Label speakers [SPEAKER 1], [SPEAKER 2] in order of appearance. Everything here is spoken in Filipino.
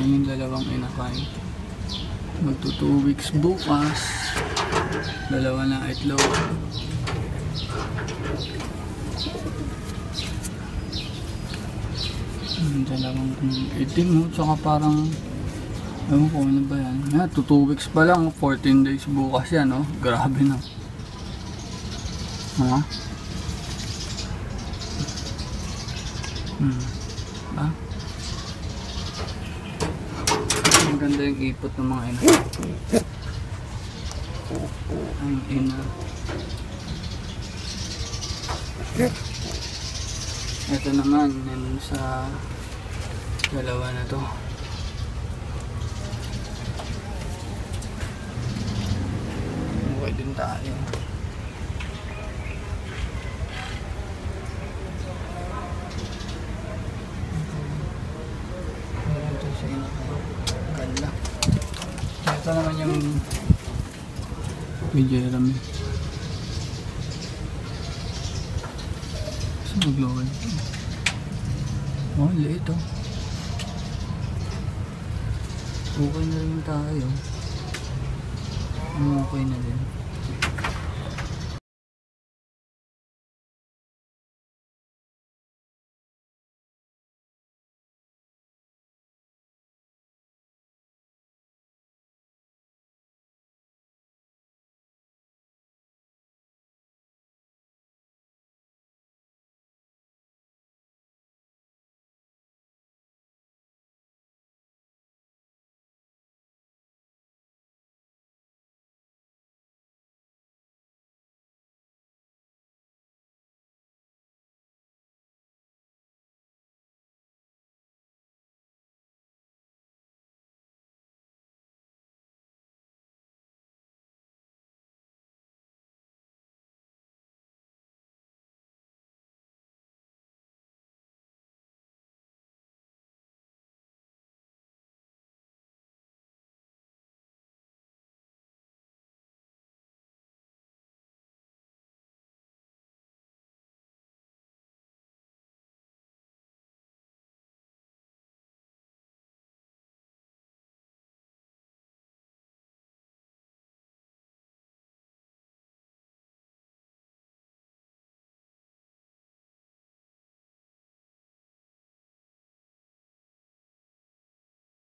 [SPEAKER 1] Yan yung dalawang inakay. Magto 2 weeks bukas. Dalawa na itlog. Dalawang itim mo. Tsaka parang ewan ko ano ba yan. Yan, 2 weeks pa lang. 14 days bukas yan, no? Grabe na. Ha? Ah? Maganda yung ipot ng mga ina. Ang ina. Ito naman, yan sa dalawa na to. Okay din tayo. Ganda. Ito naman yung kay Jeremy. Kasi mag-lower. Oh, liit oh. Okay na rin tayo. Okay na din.